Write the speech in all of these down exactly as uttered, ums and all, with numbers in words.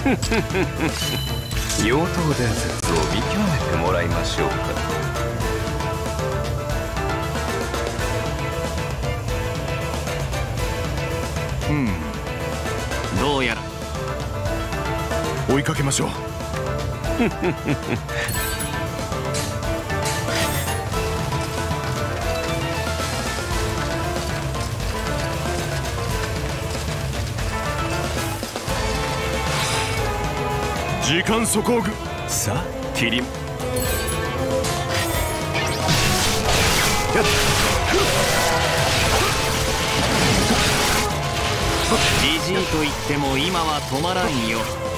妖刀伝説を見極めてもらいましょうか。 うん、どうやら追いかけましょう。時間速攻具。 さあキリン。 じじいと言っても今は止まらんよ。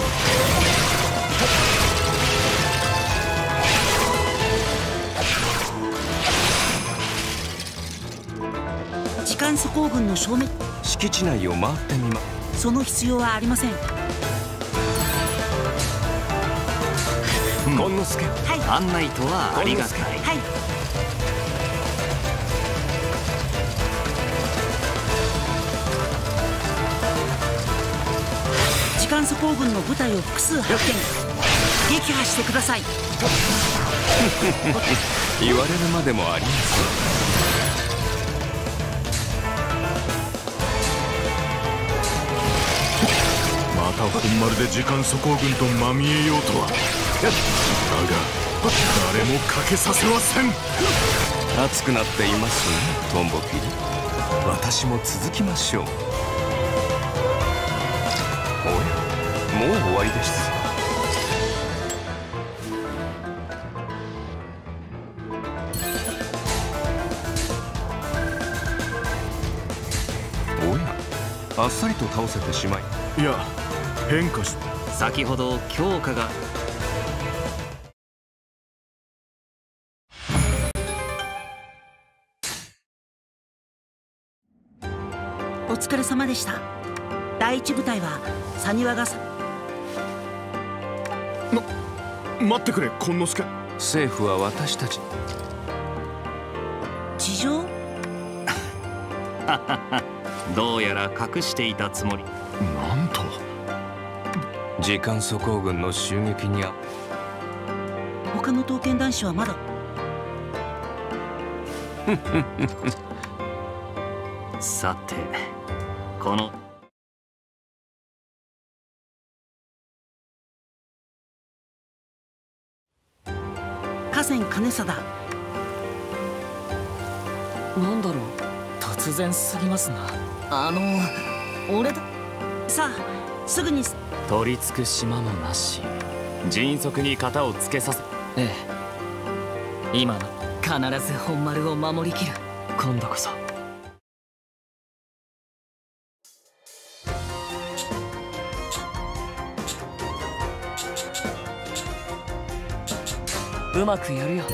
時間速攻軍の正面。 敷地内を回ってみま。 その必要はありません。 権之助、 はい、 案内とはありがたい。 はい。時間速攻軍の部隊を複数発見。撃破してください。 言われるまでもあります。 また本丸で時間速攻軍とまみえようとは。だが誰もかけさせません。 熱くなっていますね、トンボキリ。私も続きましょう。おや、もう終わりです。おや、あっさりと倒せてしまい。 いや、変化し先ほど強化が。 お疲れ様でした。第一部隊は佐庭がさ。 ま、待ってくれ、権之助。 政府は私たち。 事情？ どうやら隠していたつもり。 なんと。 時間速攻軍の襲撃にあ。 他の刀剣男子はまだ。 さて、この河川金貞。 なんだろう、突然すぎますな。 あの俺だ。さあすぐに。 取り付く島もなし、迅速に型をつけさせ。ええ、今の必ず本丸を守りきる。今度こそ。うまくやるよ。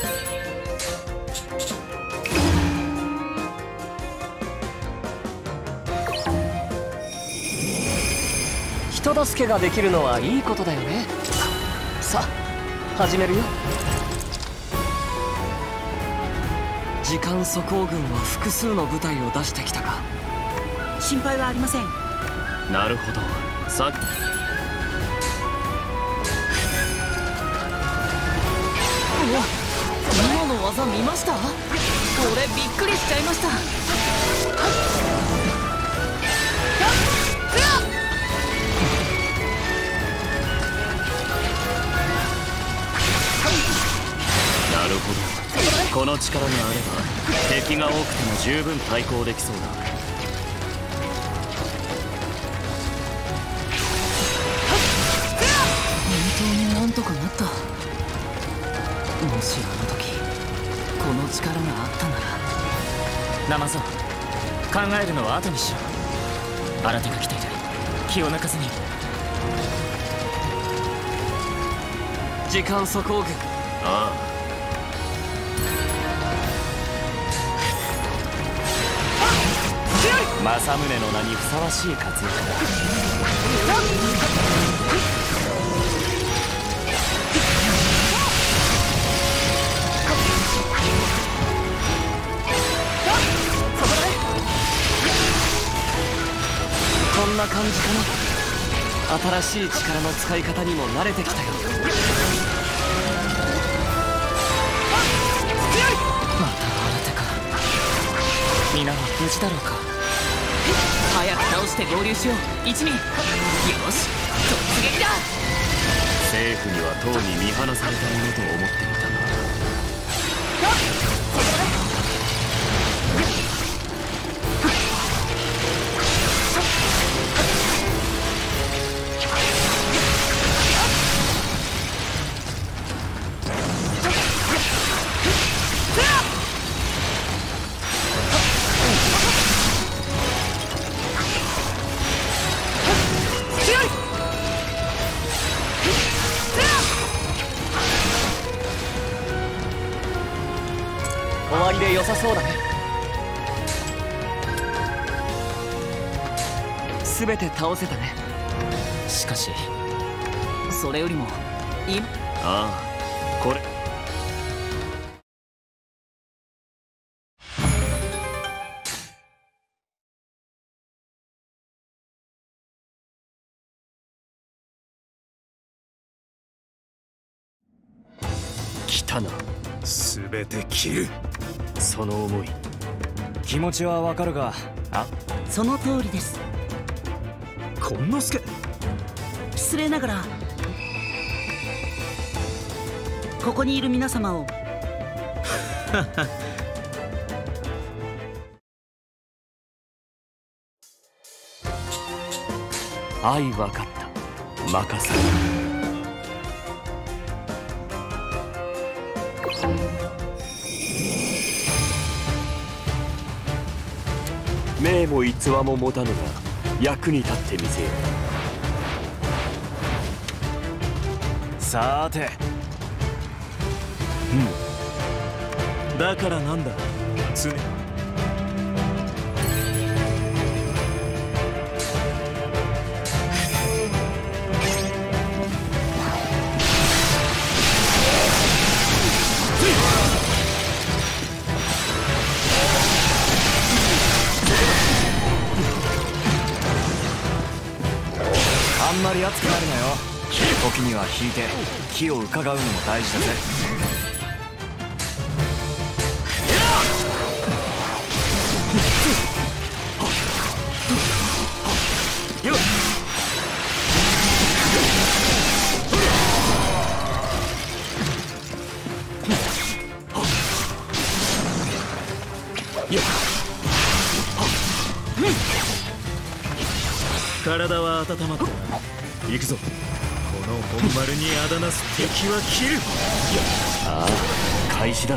人助けができるのはいいことだよね。さあ始めるよ。時間速攻軍は複数の部隊を出してきたか。 心配はありません。 なるほど。さうわ、今の技見ました？俺びっくりしちゃいました。 なるほど。この力があれば敵が多くても十分対抗できそうだ。 本当になんとかなった。もしあの時この力があったなら。ナマゾン、考えるのは後にしろ。新手が来ている。気を抜かずに。時間速攻軍。 ああ、 政宗の名にふさわしい活躍だ。こんな感じかな。 新しい力の使い方にも慣れてきたよ。また新手か。皆は無事だろうか。早く倒して合流しよう。一味よし突撃だ。 政府にはとうに見放されたものと思っていたが、 終わりで良さそうだね。全て倒せたね。しかしそれよりも今ああこれ来たな。 全て切る。 その思い気持ちはわかるが、あその通りです。 権之助、 失礼ながらここにいる皆様を愛わかった。任せる。名も逸話も持たぬが役に立ってみせよーさーて。 うん。だからなんだ常。 あんまり熱くなるなよ。時には引いて気を伺うのも大事だぜ。よっ体は温まったな。行くぞ。この本丸にあだなす敵は切る。 ああ開始だ。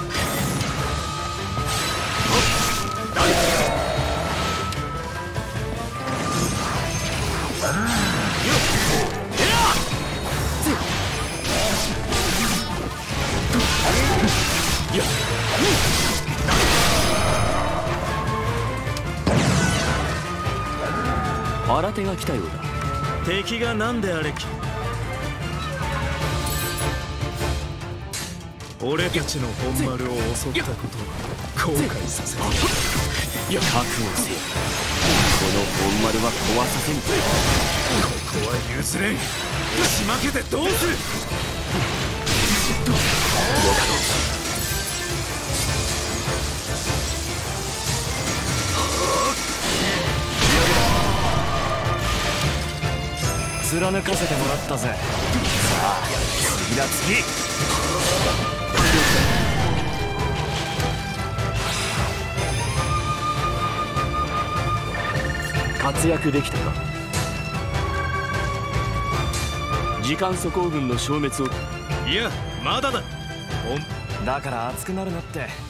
新手が来たようだ。 敵が何であれき俺たちの本丸を襲ったことを後悔させる。 いや覚悟せよ。この本丸は壊させん。 ここは譲れん。押し負けてどうする。 貫かせてもらったぜ。さあ次だ次。 活躍できたか。時間粗行軍の消滅を。 いやまだだ。 だから熱くなるなって。